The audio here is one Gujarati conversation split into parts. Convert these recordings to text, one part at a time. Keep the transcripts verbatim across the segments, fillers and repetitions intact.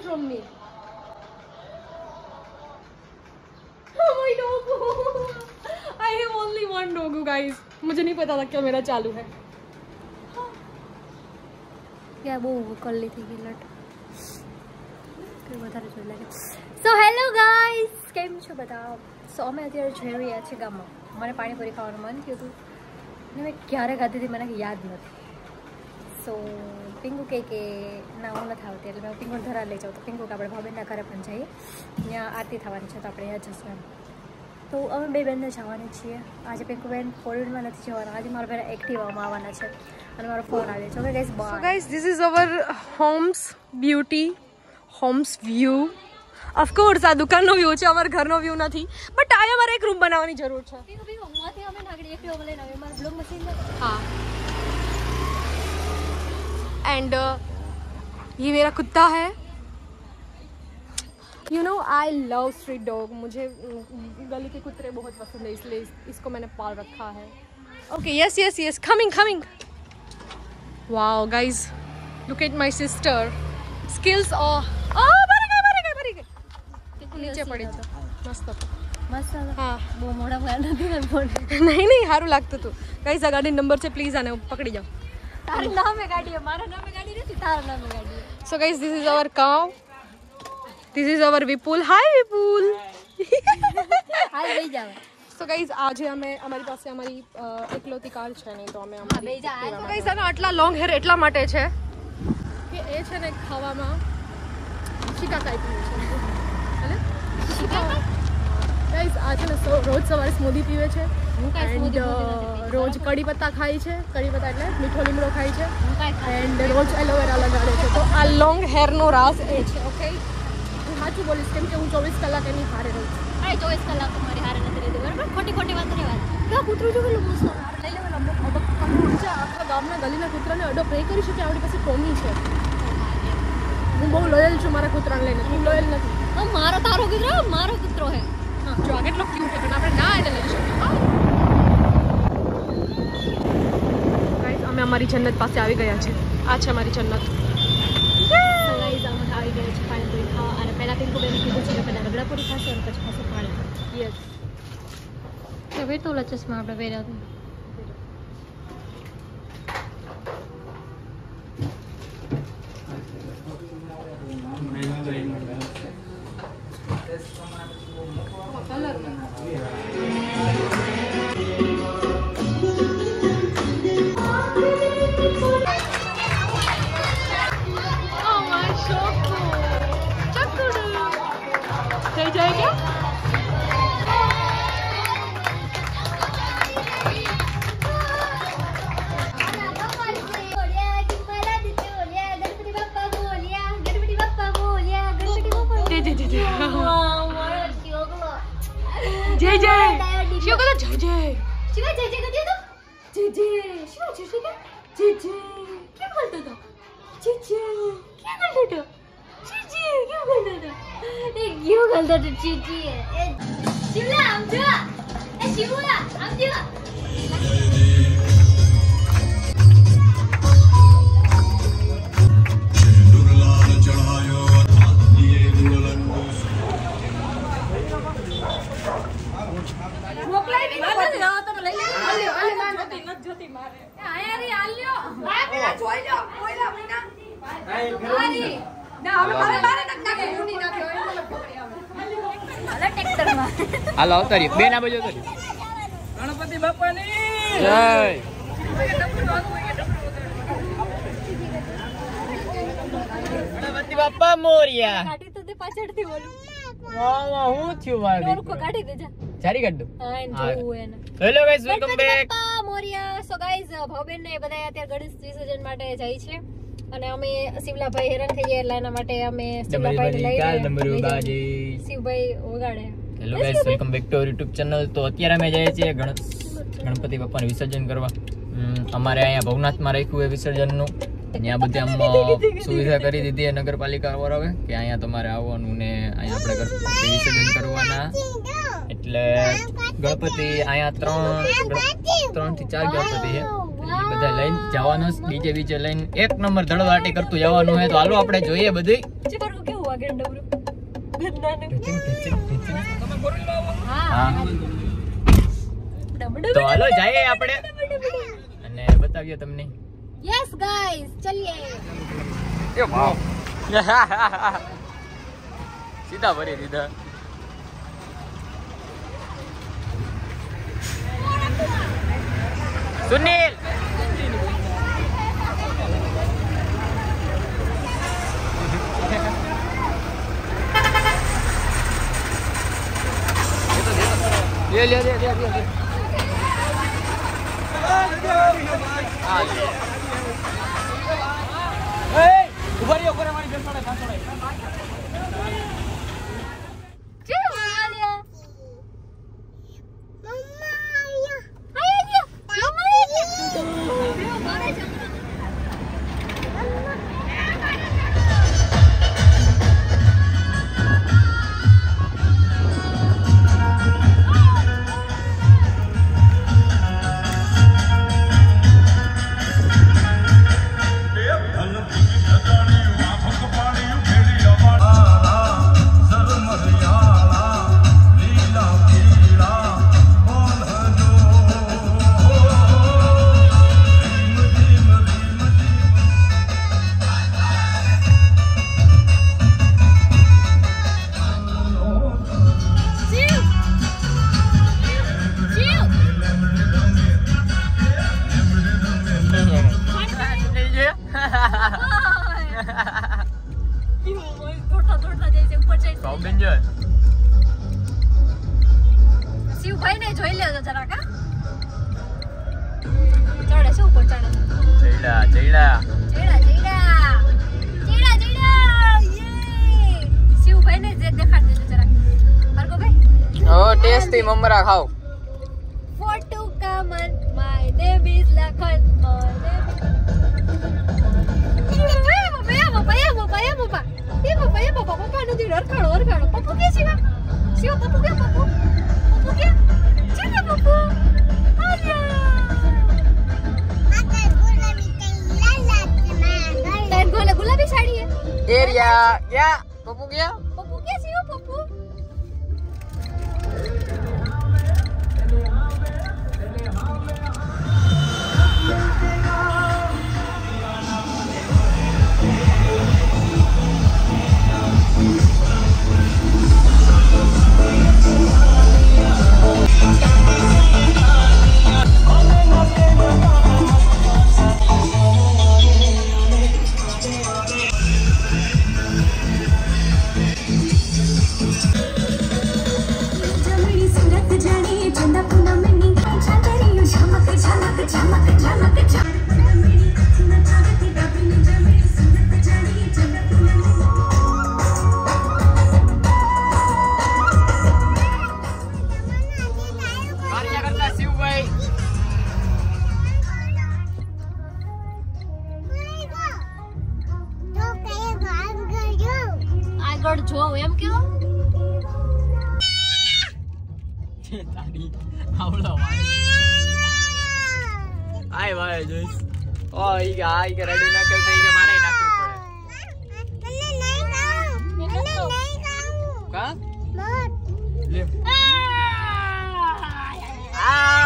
from me. Oh my doggo. I have only one doggo guys. मुझे नहीं पता था क्या मेरा चालू है. क्या वो कर ली थी गिलट. વધારે જોઈ લાગે. સો હેલો ગાઈસ, કેમ છો બધા? સો અમે અત્યારે જઈ રહ્યા છીએ ગામમાં. મને પાણીપુરી ખાવાનું મન થયું હતું ને મેં ક્યારે ખાધી હતી મને યાદ નથી. સો પિંકુ કહે કે ના હું નથી આવતી એટલે મેં પિંકુને ધરા લઈ જાઉં. તો પિંકુ કે આપણે ભાભીના ઘરે પણ જઈએ, ત્યાં આરતી થવાની છે તો આપણે ત્યાં જશું એમ. તો અમે બે બેનને જવાની છીએ. આજે પિંકુબેન ફોર વ્હીલમાં નથી જવાના, આજે મારા બેન એક્ટિવામાં આવવાના છે અને મારો ફોન આવ્યો છે. Okay guys, bye. So guys, this is our homes beauty, homes view. Of course આ દુકાનનો વ્યૂ છે, અમારા ઘરનો વ્યૂ નથી, બટ આ અમારે એક રૂમ બનાવવાની જરૂર છે. हाँ, एंड ये मेरा कुत्ता है. You know I love street dog. मुझे गली के कुत्ते बहुत पसंद है, इसलिए इस, इसको मैंने पाल रखा है. Okay, yes yes yes, coming coming. Wow guys, look at my sister skills. નીચે પડી છે. મસ્ત મસ્ત. હા, બહુ મોડા ભયા નથી ને ફોન. નહીં નહીં, સારું લાગતું હતું. ગાઈસ, આ ગાડી નંબર છે, પ્લીઝ આને પકડી જાઓ. તારા નામે ગાડી છે, મારા નામે ગાડી નથી, તારા નામે ગાડી. So guys, this is our cow, this is our Vipul. Hi Vipul. Hi, બેસી જાવ. સો ગાઈસ, આજે અમે અમારી પાસે અમારી એકલોતી કાર છે નહીં, તો અમે અમારી બેસી જાવ. સો ગાઈસ, આનો આટલા લોંગ હેર એટલા માટે છે કે એ છે ને ખાવામાં શિકાકાઈ પીવે છે. ગાઈસ, આ છે ને રોજ સવારે સ્મૂધી પીવે છે એન્ડ રોજ કડી પત્તા ખાય છે. કડી પત્તા એટલે મીઠો લીમડો ખાય છે એન્ડ રોજ એલોવેરા લગાડે છે. તો આ લોંગ હેરનો રાસ એ છે. ઓકે, હું સાચું બોલીશ કેમ કે હું ચોવીસ કલાક એની હારે રહું છું. અરે ચોવીસ કલાક મારી હારે નથી રહેતી, બરાબર? ખોટી ખોટી વાત નહીં. વાત તો કૂતરું જો પેલું મસ્ત લઈ લેવાનું. આખા ગામના ગલીના કૂતરાને અડોપ્ટ નહીં કરી શકે, આપણી પાસે ટોમી છે. હું બહુ લોયલ છું મારા કૂતરાને લઈને. હું લોયલ નથી. મારો તારો કૂતરો મારો કૂતરો હે. હા, જો આ કેટલો ક્યુટ છે, પણ આપણે ના એને લઈ શકીએ. ગાઈસ, અમે અમારી જન્નત પાસે આવી ગયા છે. આ છે અમારી જન્નત. ગાઈસ, અમે આવી ગયા છે પાણીપુરી ખાવા. અને પહેલાં પિંકુ બેન કીધું છે કે પહેલાં રગડાપુરી ખાશે અને પછી ખાશે પાણીપુરી. યસ. કે ભાઈ તો ઓલા ચશ્મા આપણે પહેર્યા હતા. जय जय शिव का जय जय शिव जय जय का दे दो. जय जय शिव जय जय का जय जय क्या बोलता था? जय जय क्या बोलता था? जय जय क्या बोलता था? ये क्यों बोलता था? जय जय शिवला हम जो ए शिवला हम जो હાલો અવતારી બેન આ બાજુ અવતારી. ગણપતિ બાપાની જય. ગણપતિ બાપા મોરિયા. કાઢી તો દે પાછળથી બોલું. વાહ વાહ, હું થયું વાડી. ઓરકો કાઢી દે જા. જારી કાઢ દો. હા, એન જોવું એને. Hello guys, welcome back. Bappa Morya. So guys, ભાવબેન ને બધા અત્યારે ગણેશ વિસર્જન માટે જાય છે અને અમે શિવલાભાઈ હેરાન થઈ ગયા એટલે એના માટે અમે શિવલાભાઈ લઈ ગયા. શિવભાઈ વગાડે. Hello guys, welcome back to our YouTube channel. તો અત્યારે અમે જઈએ છીએ ગણપતિ બાપાનું વિસર્જન કરવા. અમારે અહીંયા ભવનાથમાં રાખ્યું છે વિસર્જનનું. ત્યાં બધી આમ સુવિધા કરી દીધી નગરપાલિકા વાળાએ કે અહીંયા તમારે આવવાનું ને અહીંયા આપણે વિસર્જન કરવાના. એટલે ગણપતિ અહીંયા ત્રણ ત્રણ થી ચાર ગણપતિ છે. બધા લઈને જવાનું ડીજે બીજે લઈને એક નંબર ધડવાટી કરતું જવાનું હોય તો હાલો આપણે જોઈએ બધું ચીપરકો કેવું વાગે ડબરું ગંદાનું હા તો હાલો જઈએ આપણે અને બતાવીએ તમને યસ ગાઈસ ચલિए એ વાવ સીધા ભરી દીધા सुनील ले ले ले ले ले आ ले ए ऊपर ही ऊपर हमारी बेल पड़े कांच पड़े जी आ लिया मम्मा आया आया मम्मा आया मारे जा शिवभाई ने જોઈ લેજો જરા કા ચડે છે ઉપર ચડે ચૈડા ચૈડા ચૈડા ચૈડા ચૈડા ચૈડા યે शिवभाई ने જે દેખાડ દેજો જરા હરકો ભાઈ ઓ ટેસ્ટી મમરા ખાઓ photo come on my name is Lakhan my name બાબા બાબા બાબા બાબા એ બાબા એ બાબા બાબા નું દી રખડો રખડો પપ્પુ કે શિવા શિવા પપ્પુ કે પપ્પુ પપ્પુ કે ચીને પપ્પુ આયા આતે ગુલાબી કઈ લાલા તે ગોલે ગુલાબી સાડી હે એરિયા क्या पप्पू क्या पप्पू के शिवा पप्पू આગળ જો એમ કેવો તારી આવળો વાય આય વાય જોઈસ ઓ ઈ કે આ ઈ કે રેડી ના કરતા ઈ કે મારે નાખવી પડે મને નહીં ખાવું મને નહીં ખાવું કા મત લે આ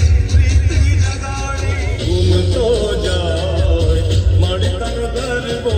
Garibo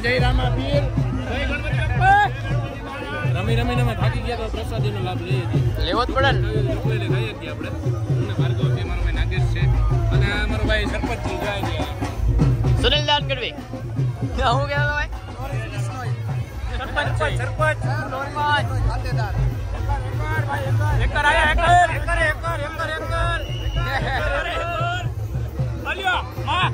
જય રામાપીર જય ગણપતિ બાપ્પા રમી રમીને અમે થાકી ગયા તો પ્રસાદીનો લાભ લઈએ છીએ લેવો જ પડે ને એટલે ગઈએ છીએ આપણે અને ભાર્ગવ છે મારો ભાઈ નાગેશ છે અને આ મારો ભાઈ સરપંચ જાય છે સુનિલ દાન કરવી હું કહેતો ભાઈ સરપંચ સરપંચ સરપંચ ખાતેદાર એકર આયા acre acre acre acre acre અલ્યો હા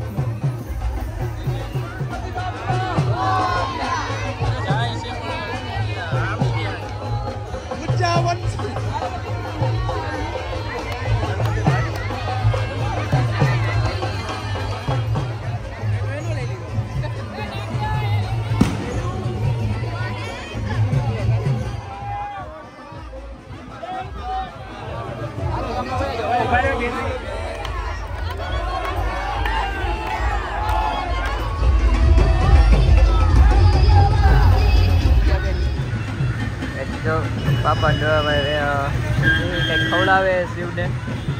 પાપા કંઈક ખવડાવે શિવને